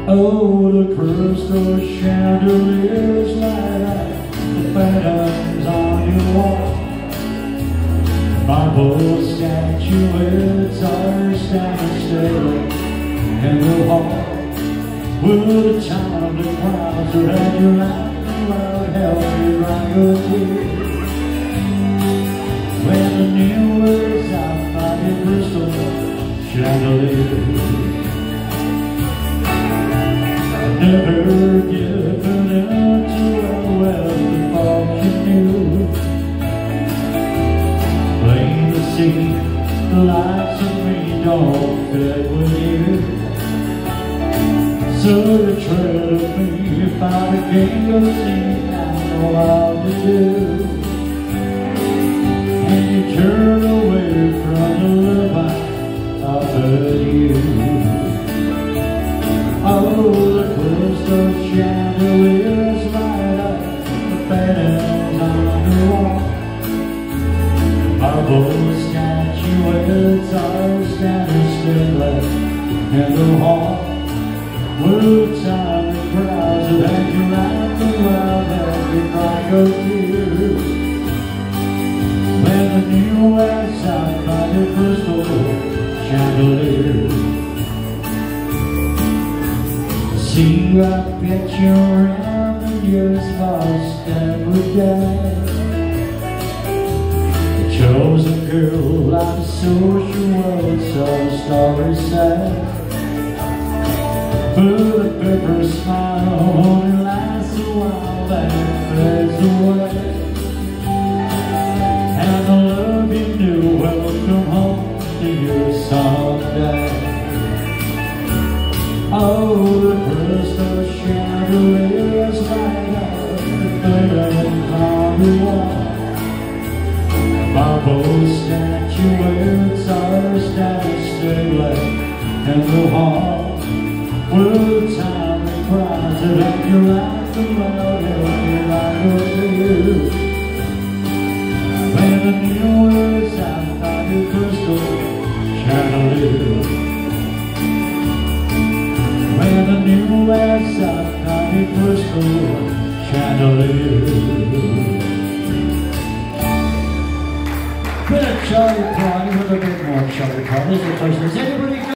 Oh, the crystal chandeliers light up the phantoms on your wall. Marble statuettes are standing still in the hall. Will the time the crowds around your life help you dry your tears? When the new words out by the crystal chandeliers, never given into a wealth of fortune. Plain to see, the lights of me don't fit with you. So the tread of me, if I became a scene, I know how to do. And you turn away from the love I offered you. Oh, the crystal chandeliers light up the phantoms on the wall. Marble statuettes are standing still in the hall. Will time the crowds that had you out the wild as you cry your tears? When the new lights out by the crystal chandeliers. See, I bet you're around and you're lost every day. The chosen girl out of social world, so the story says. But a paper smile only lasts a while, then fades away. And the love you knew will come home to you someday. Oh, the crystal chandeliers light up the phantoms on the wall. Marble statuettes are standing still in the hall. Will time and cries that have you like the world help me like to you? When the new words out by the crystal chandeliers. When the new words out by the crystal chandeliers. Bit of Charlie Party with a bit more Charlie Party. Is anybody